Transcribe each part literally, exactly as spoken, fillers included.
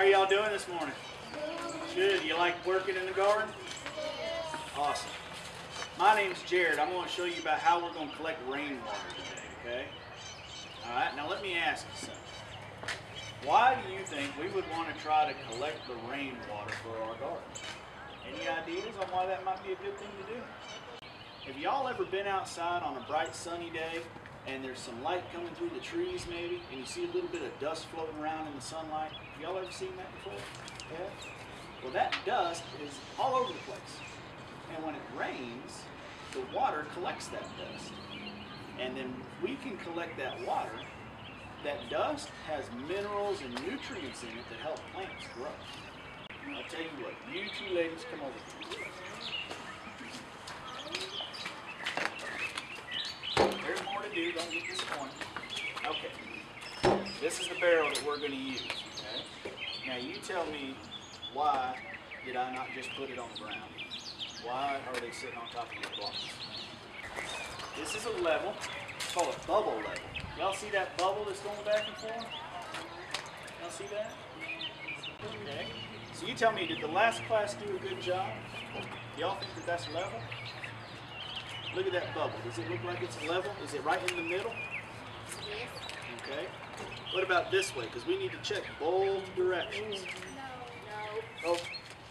are y'all doing this morning? Good. You like working in the garden? Awesome. My name's Jared. I'm going to show you about how we're going to collect rainwater today, okay? All right, now let me ask you something. Why do you think we would want to try to collect the rainwater for our garden? Any ideas on why that might be a good thing to do? Have y'all ever been outside on a bright sunny day and there's some light coming through the trees maybe, and you see a little bit of dust floating around in the sunlight? Have y'all ever seen that before? Yeah? Well, that dust is all over the place. And when it rains, the water collects that dust. And then we can collect that water. That dust has minerals and nutrients in it that help plants grow. I'll tell you what, you two ladies come over here. There's more to do, don't get disappointed. Okay, this is the barrel that we're going to use. Okay? Now you tell me, why did I not just put it on the ground? Why are they sitting on top of your blocks? This is a level, it's called a bubble level. Y'all see that bubble that's going back and forth? Y'all see that? Okay. So you tell me, did the last class do a good job? Y'all think that that's level? Look at that bubble. Does it look like it's level? Is it right in the middle? Yes. Okay. What about this way? Because we need to check both directions. No. No. Oh.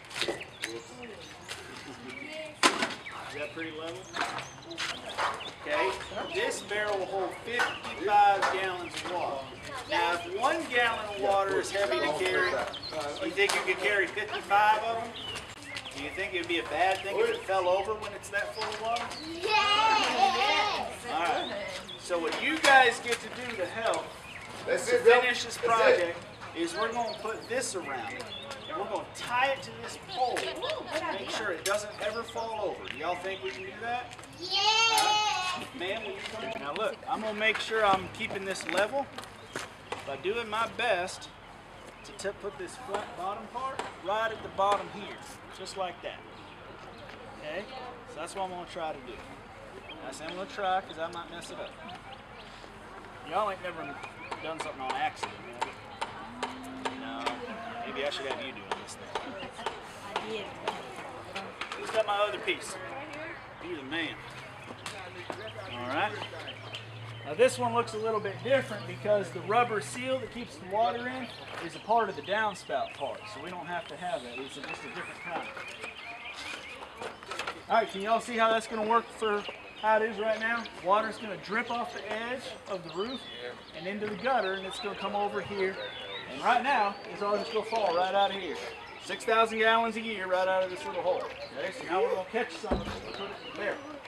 Is that pretty level? Okay. This barrel will hold fifty-five gallons of water. Now, if one gallon of water is heavy to carry, you think you could carry fifty-five of them? Do you think it would be a bad thing if it fell over when it's that full of water? Yes. All right. So what you guys get to do to help That's to it, Bill. finish this That's project is we're going to put this around it. And we're going to tie it to this pole to make sure it doesn't ever fall over. Do y'all think we can do that? Yes. Ma'am, will you come in? Now look, I'm going to make sure I'm keeping this level by doing my best to t put this flat bottom part right at the bottom here, just like that. Okay? So that's what I'm going to try to do. I say I'm going to try because I might mess it up. Y'all ain't never done something on accident, have you? No. Maybe I should have you doing this thing. I did. Who's got my other piece? You're the man. Alright. Now this one looks a little bit different because the rubber seal that keeps the water in is a part of the downspout part. So we don't have to have that. It's just a different kind. Alright, can y'all see how that's going to work for how it is right now? Water's going to drip off the edge of the roof and into the gutter, and it's going to come over here. And right now, it's all just going to fall right out of here. six thousand gallons a year right out of this little hole. Okay, so now we're going to catch some of it and put it in the barrel.